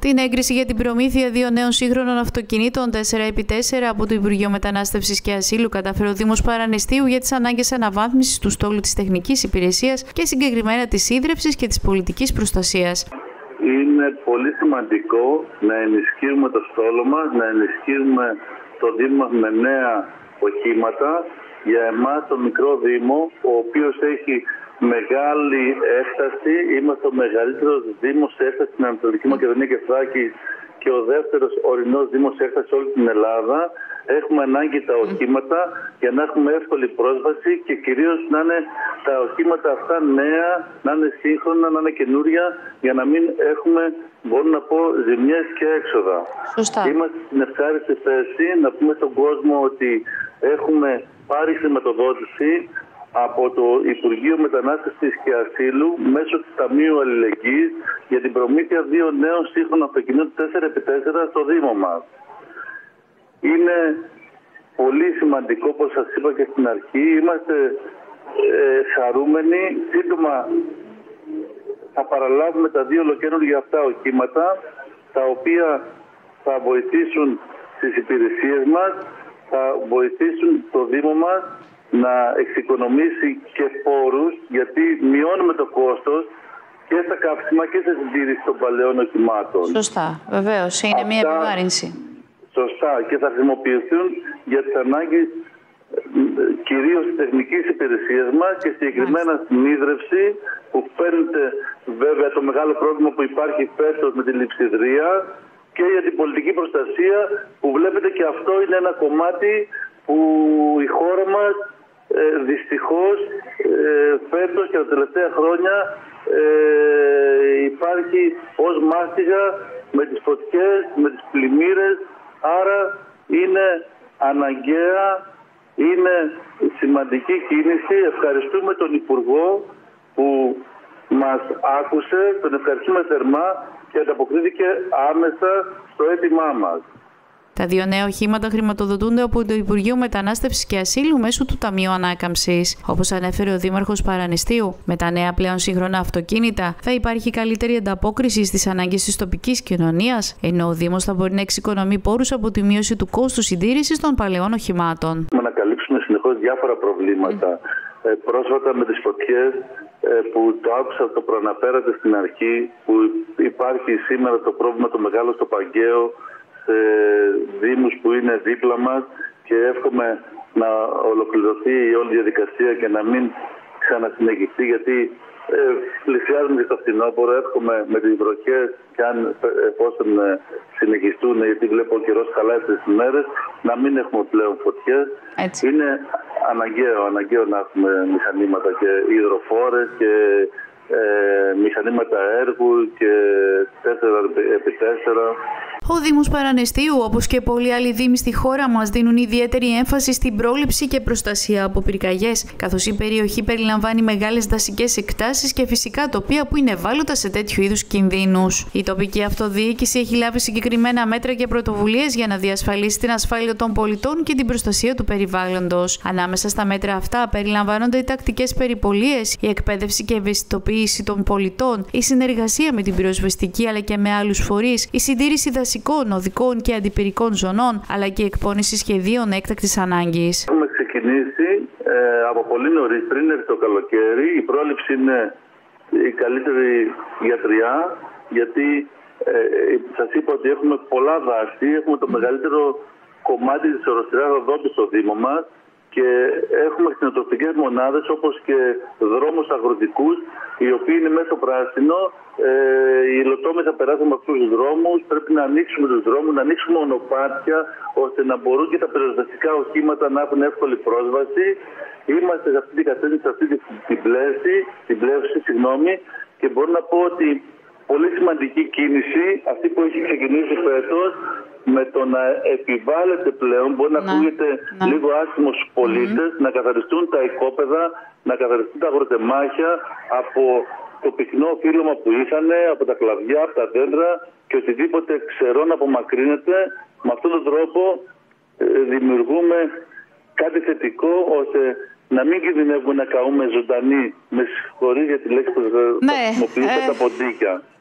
Την έγκριση για την προμήθεια 2 νέων σύγχρονων αυτοκινήτων 4x4 από το Υπουργείο Μετανάστευσης και Ασύλου κατάφερε ο Δήμος Παραναιστείου για τις ανάγκες αναβάθμισης του στόλου της τεχνικής υπηρεσίας και συγκεκριμένα της ίδρυυσης και της πολιτικής προστασίας. Είναι πολύ σημαντικό να ενισχύουμε το στόλο μας, να ενισχύουμε το Δήμο με νέα οχήματα. Για εμάς το μικρό Δήμο, ο οποίος έχει μεγάλη έκταση, είμαστε ο μεγαλύτερος Δήμος σε έκταση στην Ανατολική Μακεδονία και Θράκη και ο δεύτερος ορεινός Δήμος σε έκταση σε όλη την Ελλάδα. Έχουμε ανάγκη τα οχήματα για να έχουμε εύκολη πρόσβαση και κυρίως να είναι τα οχήματα αυτά νέα, να είναι σύγχρονα, να είναι καινούρια, για να μην έχουμε, μπορώ να πω, ζημιές και έξοδα. Σωστά. Είμαστε στην ευχάριστη θέση να πούμε στον κόσμο ότι έχουμε πάρει χρηματοδότηση από το Υπουργείο Μετανάστευσης και Ασύλου μέσω του Ταμείου Αλληλεγγύης για την προμήθεια 2 νέων σύγχρονων αυτοκινήτων 4x4 στο Δήμο μας. Είναι πολύ σημαντικό, όπως σας είπα και στην αρχή, είμαστε χαρούμενοι. Σύντομα θα παραλάβουμε τα 2 ολοκαίνουργια αυτά οχήματα, τα οποία θα βοηθήσουν στις υπηρεσίες μας, θα βοηθήσουν το Δήμο μας να εξοικονομήσει και πόρους, γιατί μειώνουμε το κόστος και στα καύσιμα και στη συντήρηση των παλαιών οχημάτων. Σωστά, βεβαίως. Είναι μια επιβάρυνση. Σωστά, και θα χρησιμοποιηθούν για τις ανάγκες κυρίως της τεχνικής υπηρεσίας μας και συγκεκριμένα στην ίδρυυση, που φαίνεται βέβαια το μεγάλο πρόβλημα που υπάρχει φέτος με τη λειψιδρία, και για την πολιτική προστασία, που βλέπετε και αυτό είναι ένα κομμάτι που η χώρα μας δυστυχώς φέτος και τα τελευταία χρόνια υπάρχει ως μάστιγα με τις φωτιές, με τις πλημμύρες. Άρα είναι αναγκαία, είναι σημαντική κίνηση. Ευχαριστούμε τον Υπουργό που μας άκουσε, τον ευχαριστούμε θερμά και ανταποκρίθηκε άμεσα στο αίτημά μας. Τα 2 νέα οχήματα χρηματοδοτούνται από το Υπουργείο Μετανάστευσης και Ασύλου μέσω του Ταμείου Ανάκαμψης. Όπως ανέφερε ο Δήμαρχος Παραναιστείου, με τα νέα πλέον σύγχρονα αυτοκίνητα θα υπάρχει καλύτερη ανταπόκριση στις ανάγκες της τοπικής κοινωνίας, ενώ ο Δήμος θα μπορεί να εξοικονομεί πόρους από τη μείωση του κόστους συντήρησης των παλαιών οχημάτων. Να καλύψουμε συνεχώς διάφορα προβλήματα. Πρόσφατα με τις φωτιές που το άκουσα, το προαναφέρατε στην αρχή, που υπάρχει σήμερα το πρόβλημα το μεγάλο στο Παγκαίο, σε δήμους που είναι δίπλα μας, και εύχομαι να ολοκληρωθεί η όλη διαδικασία και να μην ξανασυνεχιστεί, γιατί πλησιάζουμε και στο φθινόπωρο. Εύχομαι με τις βροχές, και αν εφόσον συνεχιστούν, γιατί βλέπω ο καιρός χαλάει αυτές τις μέρες, να μην έχουμε πλέον φωτιές. Έτσι. Είναι αναγκαίο να έχουμε μηχανήματα και υδροφόρες και μηχανήματα έργου και 4x4. Ο Δήμος Παραναιστείου, όπως και πολλοί άλλοι δήμοι στη χώρα μας, δίνουν ιδιαίτερη έμφαση στην πρόληψη και προστασία από πυρκαγιές, καθώς η περιοχή περιλαμβάνει μεγάλες δασικές εκτάσεις και φυσικά τοπία που είναι ευάλωτα σε τέτοιου είδους κινδύνους. Η τοπική αυτοδιοίκηση έχει λάβει συγκεκριμένα μέτρα και πρωτοβουλίες για να διασφαλίσει την ασφάλεια των πολιτών και την προστασία του περιβάλλοντος. Ανάμεσα στα μέτρα αυτά περιλαμβάνονται οι τακτικές περιπολίες, η εκπαίδευση και ευαισθητοποίηση των πολιτών, η συνεργασία με την πυροσβεστική αλλά και με άλλους φορείς, η συντήρηση δασικών, οδικών και αντιπυρικών ζωνών, αλλά και η εκπόνηση σχεδίων έκτακτης ανάγκης. Έχουμε ξεκινήσει από πολύ νωρίς, πριν έρθει το καλοκαίρι. Η πρόληψη είναι η καλύτερη γιατριά, γιατί σας είπα ότι έχουμε πολλά δάση, έχουμε το μεγαλύτερο κομμάτι της οροσειράς Ροδόπης στο Δήμο μας, και έχουμε κτηνοτροφικές μονάδες, όπως και δρόμους αγροτικούς, οι οποίοι είναι μέσω πράσινο. Οι υλοτόμοι θα περάσουν από αυτούς τους δρόμους. Πρέπει να ανοίξουμε τους δρόμους, να ανοίξουμε μονοπάτια, ώστε να μπορούν και τα πυροσβεστικά οχήματα να έχουν εύκολη πρόσβαση. Είμαστε σε αυτή την κατεύθυνση, σε αυτή την πλεύση, και μπορώ να πω ότι πολύ σημαντική κίνηση, αυτή που έχει ξεκινήσει φέτος, με το να επιβάλλεται πλέον, μπορεί να ακούγεται λίγο άσχημο στους πολίτες, να καθαριστούν τα οικόπεδα, να καθαριστούν τα αγροτεμάχια από το πυκνό φύλλωμα που είχαν, από τα κλαδιά, από τα δέντρα, και οτιδήποτε ξερό να απομακρύνεται. Με αυτόν τον τρόπο δημιουργούμε κάτι θετικό, ώστε να μην κινδυνεύουμε να καούμε ζωντανοί, με συγχωρείς για τη λέξη που χρησιμοποιείτε, τα ποντίκια.